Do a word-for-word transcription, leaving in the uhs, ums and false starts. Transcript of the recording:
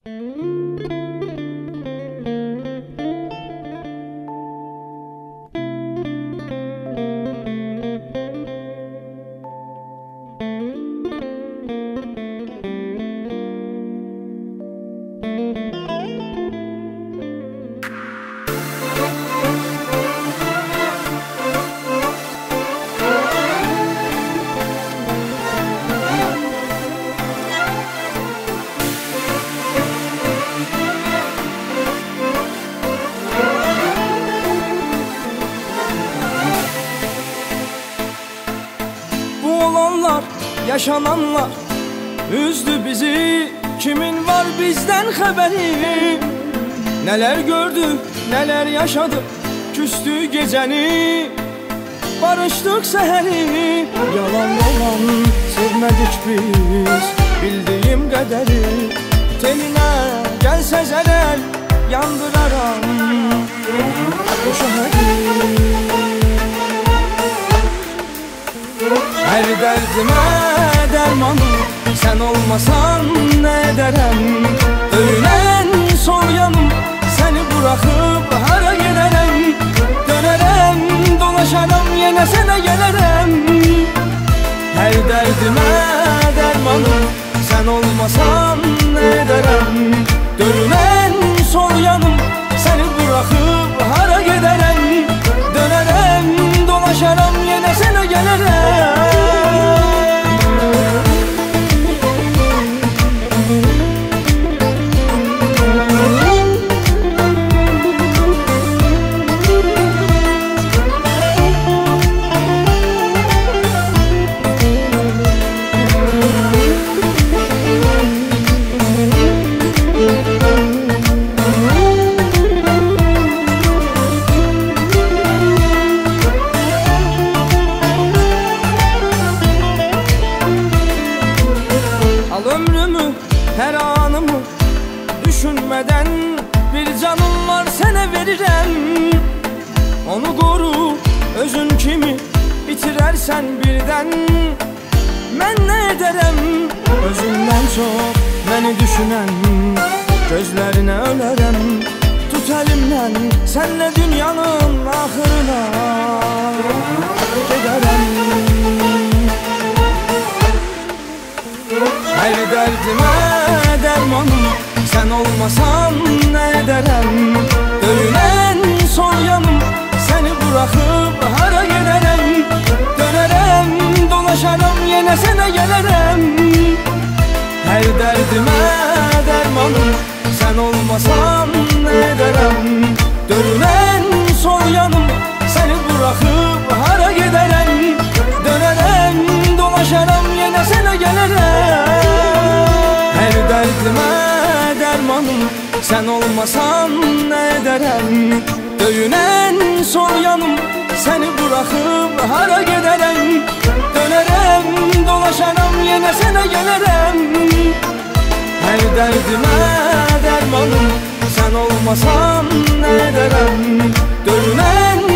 Yaşananlar üzdü bizi. Kimin var bizden haberi? Neler gördük, neler yaşadık. Küstü geceni, barıştık seheri. Yalan yalan sevmedik biz bildiğim kaderi. Teline gelse zarar yandıraram bu şehri. Her derdime dermanım sen olmasan ne ederim? Öğlen sol yanım seni bırakıp hara giderim. Dönerem dolaşarım yine sana gelirim. Her derdime dermanım sen olmasan ne ederim? Dönen sol yanım seni bırakıp hara giderim. Dönerem dolaşarım yine sana gelirim. Her anımı düşünmeden bir canım var sana veririm. Onu koru özün kimi bitirersen birden ben ne ederim? Özünden çok beni düşünen gözlerine ölerim. Tut elimden senle dünyanın ahırına giderim. Her derdime dermanım sen olmasan ne ederim? Dönen sol yanım seni bırakıp hara giderim. Dönerem dolaşarım yine sana gelirim. Her derdime dermanım sen olmasan ne ederim? Dönen sol yanım seni bırakıp hara giderim. Dönerem dolaşarım yine sana gelirim. Her derdime dermanım sen olmasan ne ederim? Döyünen sol yanım seni bırakıp hara giderim. Dönerem dolaşarım yine sana gelirim. Her derdime dermanım sen olmasan ne ederim? Döyünen